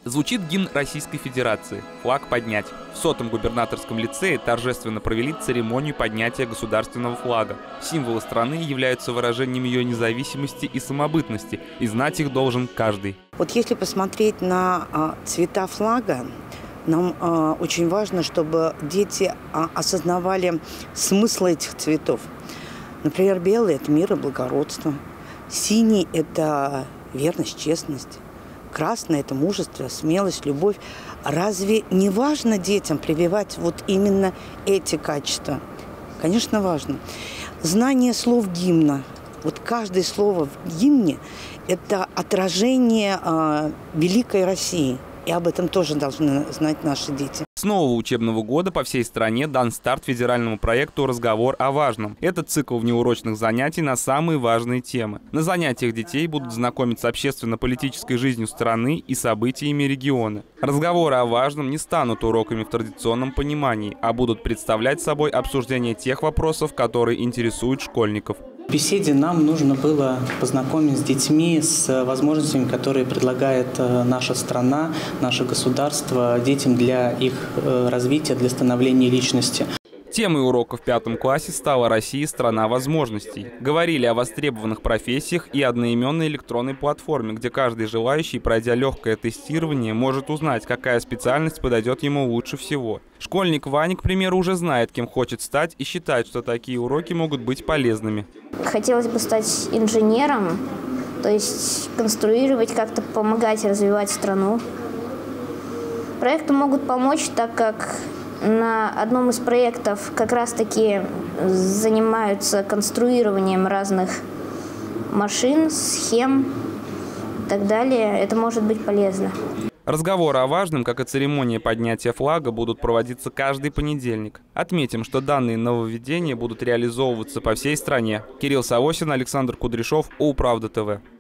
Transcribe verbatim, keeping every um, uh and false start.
Звучит гимн Российской Федерации. Флаг поднять. В сотом губернаторском лицее торжественно провели церемонию поднятия государственного флага. Символы страны являются выражением ее независимости и самобытности, и знать их должен каждый. Вот если посмотреть на а, цвета флага, нам а, очень важно, чтобы дети а, осознавали смысл этих цветов. Например, белый – это мир и благородство. Синий – это верность, честность. Красное – это мужество, смелость, любовь. Разве не важно детям прививать вот именно эти качества? Конечно, важно. Знание слов гимна. Вот каждое слово в гимне – это отражение э, великой России. И об этом тоже должны знать наши дети. С нового учебного года по всей стране дан старт федеральному проекту «Разговор о важном». Это цикл внеурочных занятий на самые важные темы. На занятиях детей будут знакомиться с общественно-политической жизнью страны и событиями региона. Разговоры о важном не станут уроками в традиционном понимании, а будут представлять собой обсуждение тех вопросов, которые интересуют школьников. В беседе нам нужно было познакомить с детьми, с возможностями, которые предлагает наша страна, наше государство детям для их развития, для становления личности. Темой урока в пятом классе стала «Россия – страна возможностей». Говорили о востребованных профессиях и одноименной электронной платформе, где каждый желающий, пройдя легкое тестирование, может узнать, какая специальность подойдет ему лучше всего. Школьник Ваня, к примеру, уже знает, кем хочет стать, и считает, что такие уроки могут быть полезными. Хотелось бы стать инженером, то есть конструировать, как-то помогать развивать страну. Проекты могут помочь, так как на одном из проектов как раз-таки занимаются конструированием разных машин, схем и так далее. Это может быть полезно. Разговоры о важном, как и церемония поднятия флага, будут проводиться каждый понедельник. Отметим, что данные нововведения будут реализовываться по всей стране. Кирилл Савосин, Александр Кудряшов, Управда ТВ.